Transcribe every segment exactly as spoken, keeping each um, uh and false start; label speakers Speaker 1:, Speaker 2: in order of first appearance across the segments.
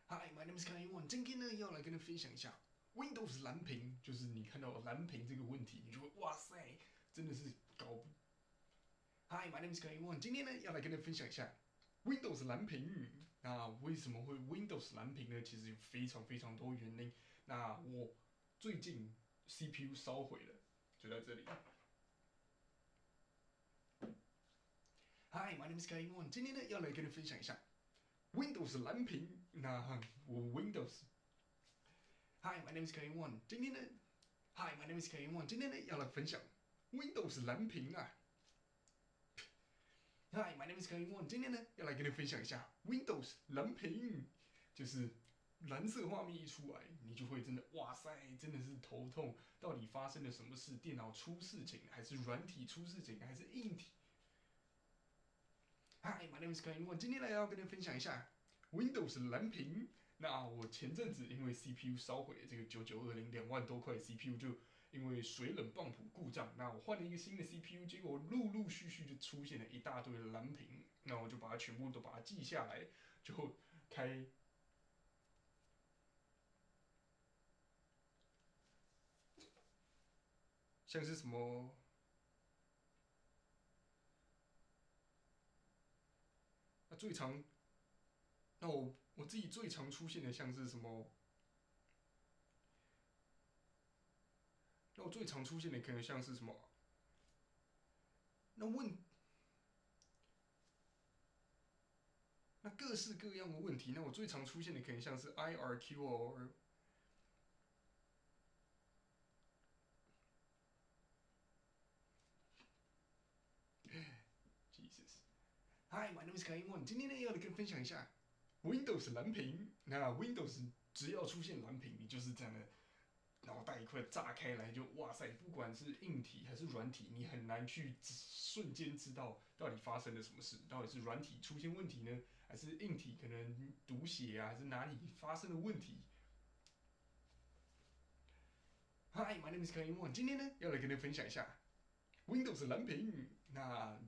Speaker 1: Hi, my name is Kai Yuan。今天呢，要来跟大家分享一下 Windows 蓝屏，就是你看到蓝屏这个问题，你就会哇塞，真的是搞不。Hi, my name is Kai Yuan。今天呢，要来跟大家分享一下 Windows 蓝屏。那为什么会 Windows 蓝屏呢？其实有非常非常多原因。那我最近 C P U 烧毁了，就在这里。Hi, my name is Kai Yuan。今天呢，要来跟大家分享一下 Windows 蓝屏。那我 Windows。Hi, my name is Kai Yuan。今天呢，Hi, my name is Kai Yuan。今天呢，要来分享 Windows 蓝屏啊。Hi, my name is Kai Yuan。今天呢，要来跟你分享一下 Windows 蓝屏，就是蓝色画面一出来，你就会真的哇塞，真的是头痛。到底发生了什么事？电脑出事情，还是软体出事情，还是硬体？Hi, my name is Kai Yuan。今天来要跟大家分享一下 Windows 蓝屏。那我前阵子因为 C P U 烧毁，这个九九二零两万多块 C P U 就因为水冷泵浦故障，那我换了一个新的 C P U， 结果陆陆续续就出现了一大堆的蓝屏，那我就把它全部都把它记下来，就开。像是什么？那最常，那我我自己最常出现的像是什么？那我最常出现的可能像是什么？那问，那各式各样的问题，那我最常出现的可能像是 I R Q 哦。Jesus。Hi, my name is Kai Yuan。今天呢，要来跟分享一下 Windows 蓝屏。那 Windows 只要出现蓝屏，你就是这样的脑袋一块炸开来，就哇塞，不管是硬体还是软体，你很难去瞬间知道到底发生了什么事，到底是软体出现问题呢，还是硬体可能读写啊，还是哪里发生了问题？Hi, my name is Kai Yuan。今天呢，要来跟大家分享一下 Windows 蓝屏。那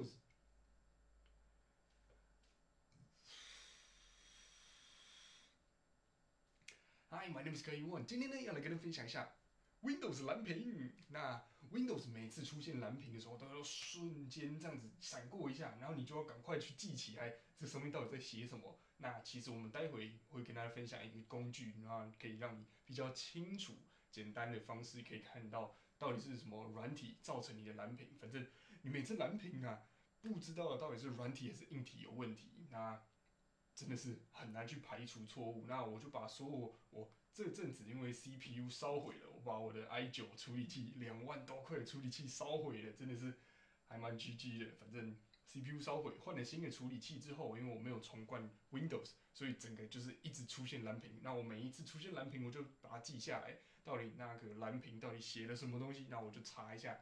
Speaker 1: Windows。Hi, my name is Kai Yuan。今天呢，要来跟大家分享一下 Windows 蓝屏。那 Windows 每次出现蓝屏的时候，都要瞬间这样子闪过一下，然后你就要赶快去记起来，这上面到底在写什么。那其实我们待会会跟大家分享一个工具，然后可以让你比较清楚、简单的方式可以看到到底是什么软体造成你的蓝屏。反正你每次蓝屏啊，不知道到底是软体还是硬体有问题，那真的是很难去排除错误。那我就把所有我这阵子因为 C P U 烧毁了，我把我的 i 九 处理器两万多块的处理器烧毁了，真的是还蛮 G G 的。反正 C P U 烧毁，换了新的处理器之后，因为我没有重灌 Windows， 所以整个就是一直出现蓝屏。那我每一次出现蓝屏，我就把它记下来，到底那个蓝屏到底写了什么东西，那我就查一下。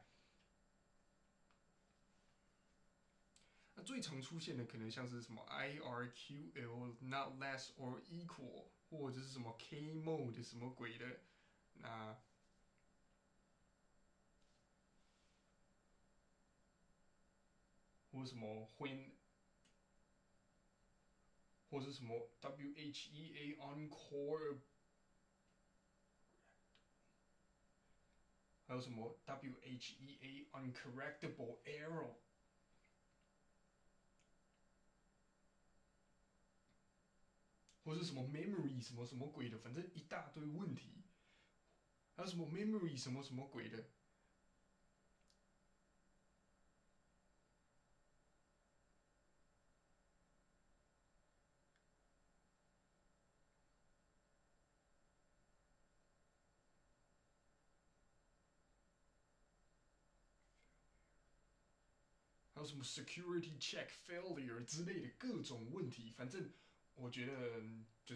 Speaker 1: 那最常出现的可能像是什么 I R Q L not less or equal， 或者是什么 K mode 什么鬼的，那或者什么 when， 或者是什么 W H E A encore， 还有什么 W H E A uncorrectable error。或是什么 memory 什么什么鬼的，反正一大堆问题，还有什么 memory 什么什么鬼的，还有什么 security check failure 之类的各种问题，反正我觉得就是。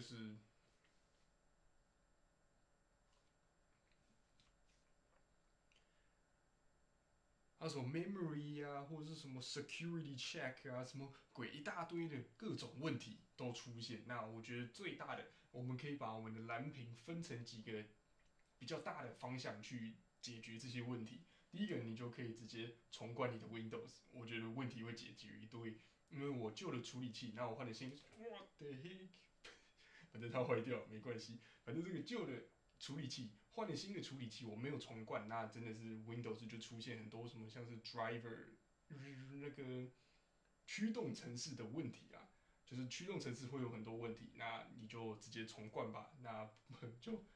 Speaker 1: 还有什么 memory 啊，或者是什么 security check 啊，什么鬼一大堆的各种问题都出现。那我觉得最大的，我们可以把我们的蓝屏分成几个比较大的方向去解决这些问题。第一个，你就可以直接重灌你的 Windows， 我觉得问题会解决一堆。因为我旧的处理器，然后我换了新的，what the heck？ 反正它坏掉没关系，反正这个旧的处理器换了新的处理器，我没有重灌，那真的是 Windows 就出现很多什么像是 driver 那个驱动程式的问题啊，就是驱动程式会有很多问题，那你就直接重灌吧，那就。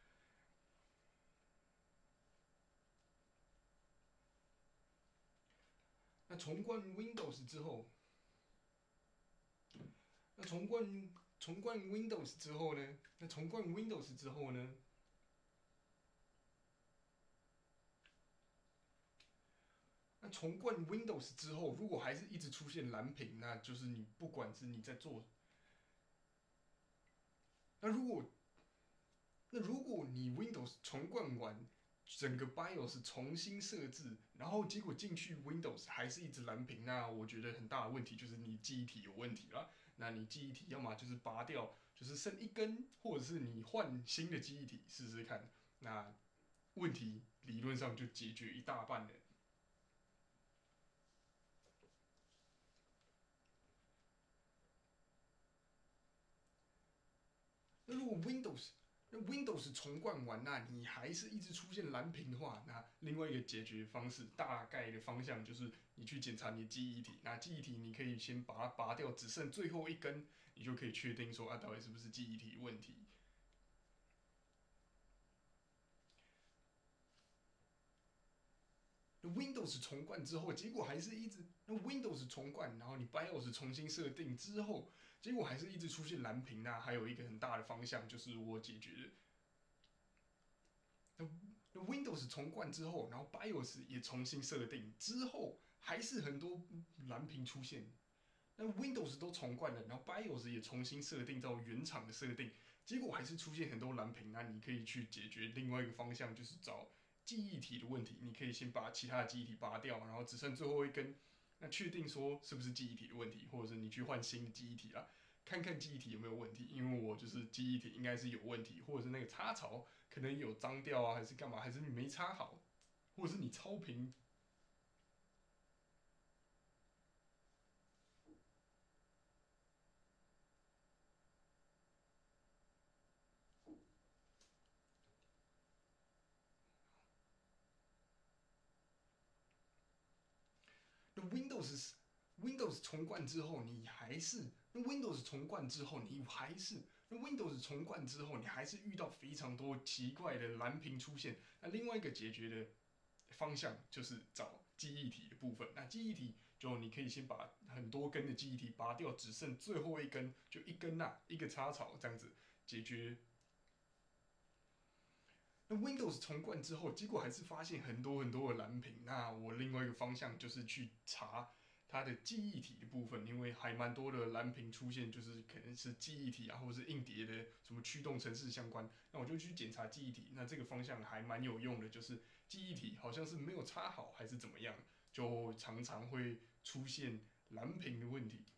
Speaker 1: 那重灌 Windows 之后，那重灌重灌 Windows 之后呢？那重灌 Windows 之后呢？那重灌 Windows 之后，如果还是一直出现蓝屏，那就是你不管是你在做，那如果那如果你 Windows 重灌完，整个 BIOS 重新设置，然后结果进去 Windows 还是一直蓝屏，那我觉得很大的问题就是你记忆体有问题了。那你记忆体要么就是拔掉，就是剩一根，或者是你换新的记忆体试试看，那问题理论上就解决一大半了。那如果 Windows 那 Windows 重灌完，那你还是一直出现蓝屏的话，那另外一个解决方式，大概的方向就是你去检查你的记忆体。那记忆体你可以先把它拔掉，只剩最后一根，你就可以确定说啊，到底是不是记忆体问题。那 Windows 重灌之后，结果还是一直那 Windows 重灌，然后你 BIOS 重新设定之后，结果还是一直出现蓝屏。那还有一个很大的方向就是我解决的。那 Windows 重灌之后，然后 BIOS 也重新设定之后，还是很多蓝屏出现。那 Windows 都重灌了，然后 BIOS 也重新设定到原厂的设定，结果还是出现很多蓝屏。那你可以去解决另外一个方向，就是找记忆体的问题。你可以先把其他的记忆体拔掉，然后只剩最后一根，那确定说是不是记忆体的问题，或者是你去换新的记忆体啦，看看记忆体有没有问题。因为我就是记忆体应该是有问题，或者是那个插槽可能有脏掉啊，还是干嘛，还是你没插好，或者是你超频。那 Windows Windows 重灌之后，你还是那 Windows 重灌之后，你还是那 Windows 重灌之后，你还是遇到非常多奇怪的蓝屏出现。那另外一个解决的方向就是找记忆体的部分。那记忆体就你可以先把很多根的记忆体拔掉，只剩最后一根，就一根呐、啊，一个插槽这样子解决。那 Windows 重灌之后，结果还是发现很多很多的蓝屏。那我另外一个方向就是去查它的记忆体的部分，因为还蛮多的蓝屏出现，就是可能是记忆体啊，或者是硬碟的什么驱动程式相关。那我就去检查记忆体，那这个方向还蛮有用的，就是记忆体好像是没有插好还是怎么样，就常常会出现蓝屏的问题。